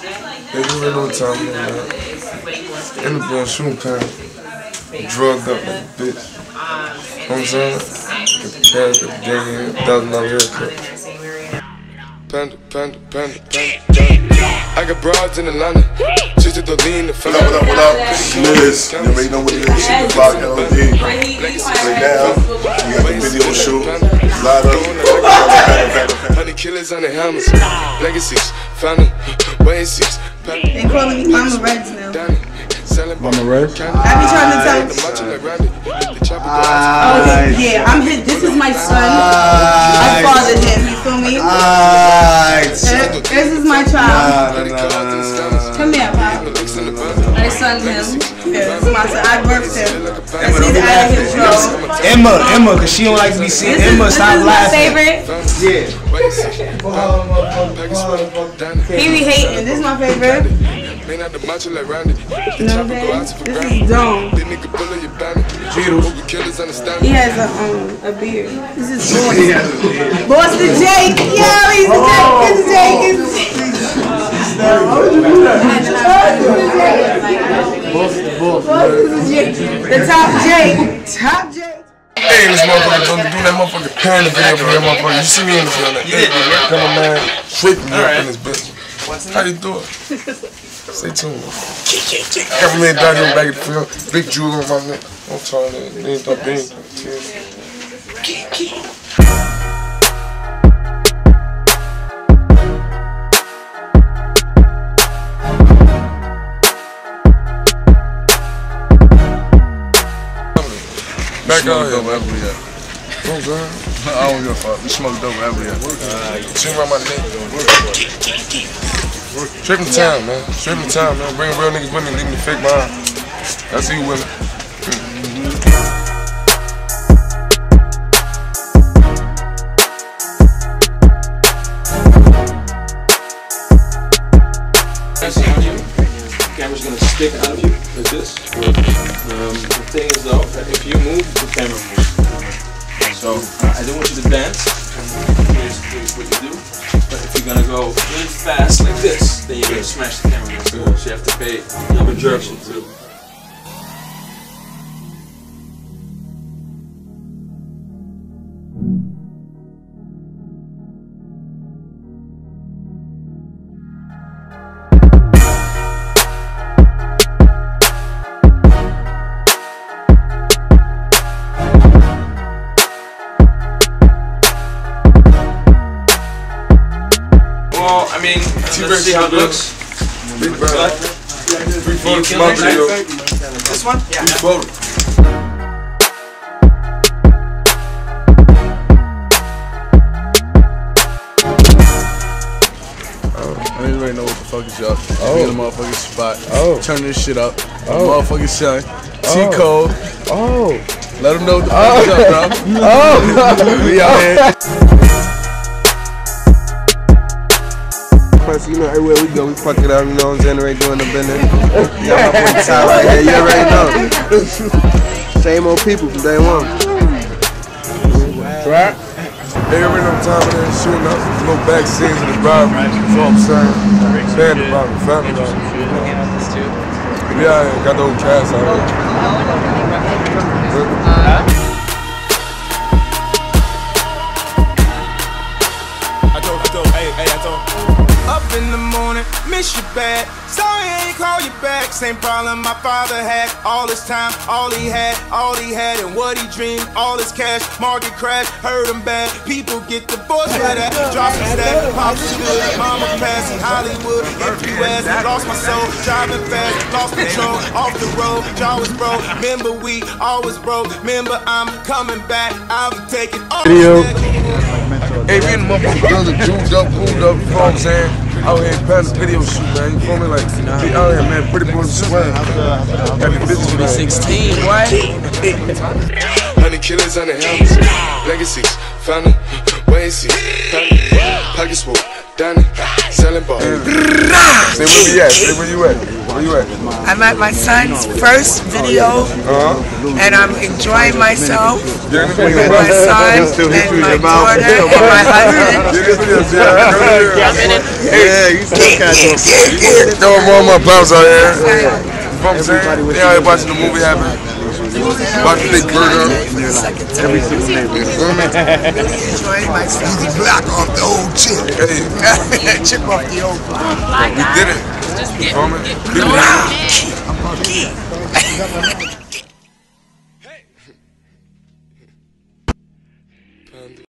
They do it all the time, man. In the ball, shooting pan. Drugged up like a bitch. You know what I'm saying? Get the cash, get the gang in, $1,000 haircut. Panda. I got broads in Atlanta. Just to lean the What up? Liz, you already know what it is. Shit the block, LD. Right now, we got the video shoot. Light up. 100 killers on the helmets. Legacies, found way six. They calling me Mama Reds now. Mama Reds? I be trying to tell yeah, I'm his. This is my son. I fathered him. You feel me? This is my child. Come here, Pop. I son him. Yeah, this is my son. I birthed him. That's his out of his row. Emma, cause she don't like to be seen. Emma, stop laughing. This is my favorite. Yeah. He be hating. This is my favorite. You know what I'm saying? This is Dome. He has a beard. This is Boston Jake. Yo, he's the Jake. The top Jake. Hey, this motherfucker, don't do that motherfucker panda video for that motherfucker. You see me in this video, come on, man, sweeping me up in this bitch. How you do it? Stay tuned. Cameraman down here back at the field. Big jewel on my neck. I'm trying to lean that beam. Back out here, man. I don't give a fuck. We smoke dope wherever we at. Swing around my neck. Straight from town, man. Straight from town, man. Bring real niggas with me, leaving the fake behind. That's you with me. Camera's gonna stick out of you like this. The thing is though, that if you move, the camera moves. So I don't want you to dance. Here's what you do. But if you're gonna go really fast like this, then you're gonna smash the camera. So you have to pay double attention too. Well, I mean, let's see how it looks. Big brother. Free photo from my video. This one? Yeah. Free photo. I don't even know what the fuck is up. Be in the motherfucking spot. Turn this shit up. Motherfucking son. T-Code. Let them know what the fuck is up, bro. We out here. You know, everywhere we go, we fuck it up, you know what I'm saying? Right doing the business. Yeah, my boy Ty right here, you already know. Same old people from day one. Right? They already know the time of that shooting up. No back scenes in the drive. That's all I'm saying. Band about it, family about it. Yeah, got the old cast out here. Up in the morning, miss you bad. Sorry I ain't call you back. Same problem my father had. All his time, all he had, and what he dreamed, all his cash. Market crash, hurt him bad. People get divorced for that. Drop some stat, pops was good. Mama passed in Hollywood. If you ask, lost my soul, driving fast, lost control, off the road. Jaw was broke. Remember we always broke. Remember I'm coming back. I'll be taking all video. Hey, me and the motherfucker guns are jewed up, cooled up, you know what I'm saying? Out here past this video shoot, man, you feel me? Like, be out here, man, pretty boys swag. Got the bitches, man. 16, what? 100 killers on the helmets, legacies, found way see, pockets full, done it, selling ball. Say where we at, say where you at. Where you at? I'm at my son's first video, and I'm enjoying myself with my son and my daughter and my husband. Yeah, you still catch up. Throw all my bounce out here. You know what I'm saying? They out here watching the movie happen. Watching the burger. Every single neighborhood. Really enjoying myself. Easy black off the old chip. Hey. Chip off the old block. We did it. You feel me? Get it.